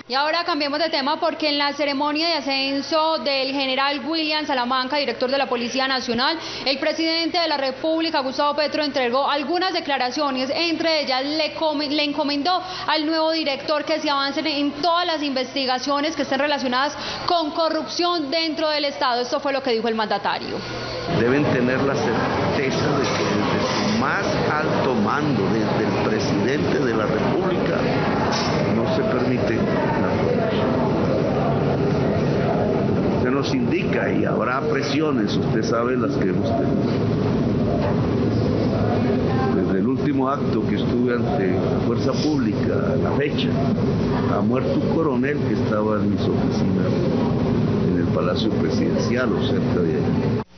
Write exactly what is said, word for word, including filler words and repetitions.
Y ahora cambiemos de tema porque en la ceremonia de ascenso del general William Salamanca, director de la Policía Nacional, el presidente de la República, Gustavo Petro, entregó algunas declaraciones. Entre ellas le, le encomendó al nuevo director que se avancen en todas las investigaciones que estén relacionadas con corrupción dentro del Estado. Esto fue lo que dijo el mandatario. Deben tener la certeza de que desde su más alto mando, desde el presidente de la República, no se permite la corrupción. Se nos indica y habrá presiones, usted sabe las que hemos tenido. Desde el último acto que estuve ante la fuerza pública a la fecha, ha muerto un coronel que estaba en mis oficinas en el Palacio Presidencial o cerca de ahí.